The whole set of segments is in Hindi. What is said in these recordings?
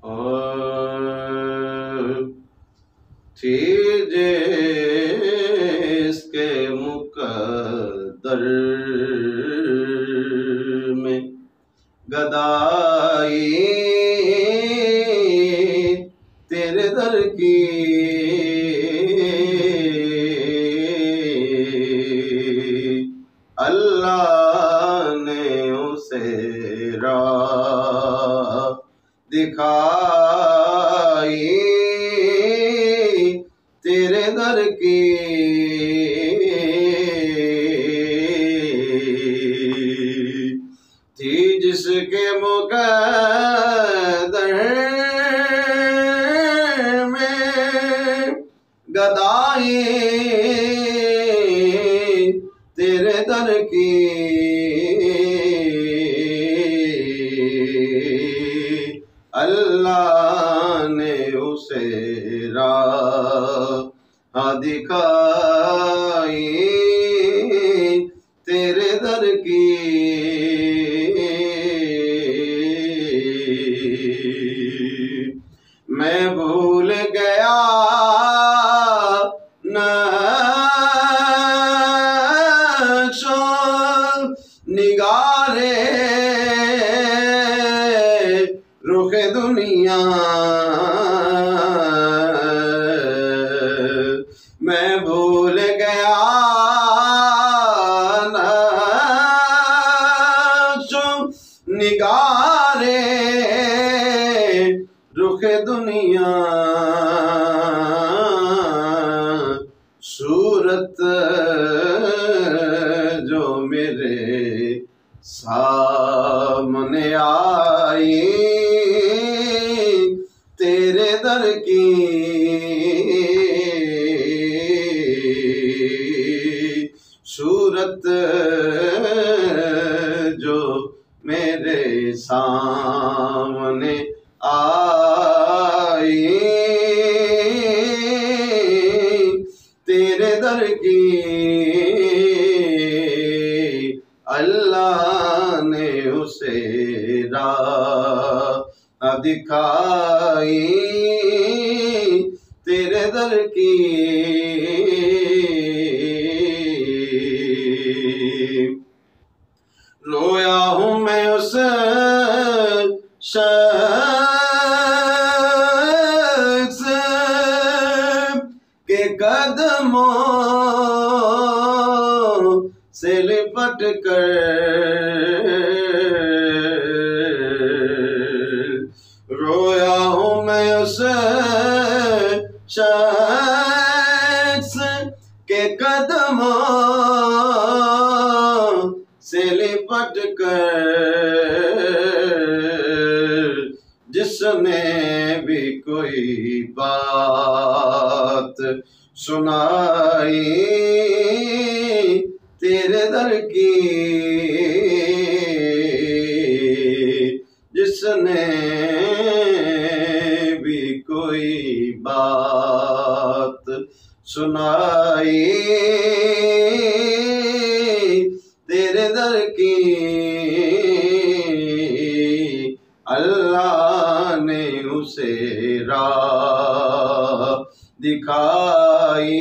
और थी जिसके मुकद्दर में गदाई तेरे दर की अल्लाह ने उसे राह दिखाई तेरे दर की थी जिसके मुकद्दर में गदाई तेरे दर की अल्लाह ने उसे राह दिखाई तेरे दर की मैं भूल गया नक्शो निगारे रुख दुनिया मैं भूल गया नक्शो निगारे रुख दुनिया सूरत जो मेरे सामने आई तेरे दर की सूरत जो मेरे सामने आई तेरे दर की अल्लाह ने उसे राह दिखाई तेरे दर की रोया हूँ मैं उस शख्स के कदमों से लिपट कर रोया हूँ मैं उस शख्स के कदमों से लिपट कर जिसने भी कोई बात सुनाई तेरे दर की जिसने भी कोई बात सुनाई तेरे दर की अल्लाह ने उसे राह दिखाई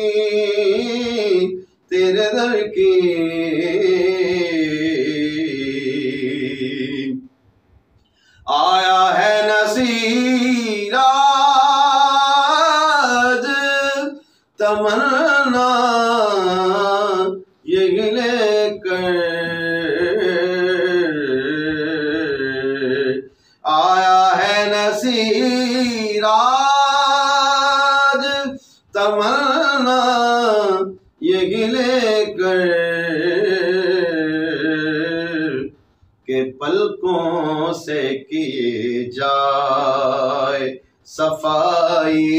तेरे दर की आया है नसीरा तमन्ना यही लेकर आया है नसीराज तमन्ना यही लेकर के पलकों से किए जाए सफाई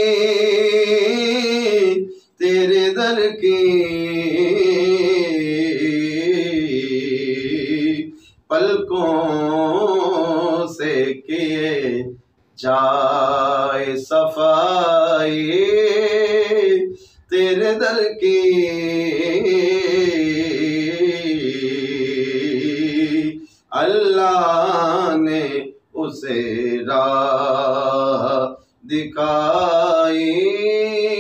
तेरे दर की पलकों से किए जाए सफाई तेरे दर की अल्लाह ने उसे राह दिखाई,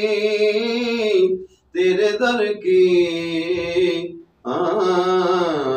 तेरे दर की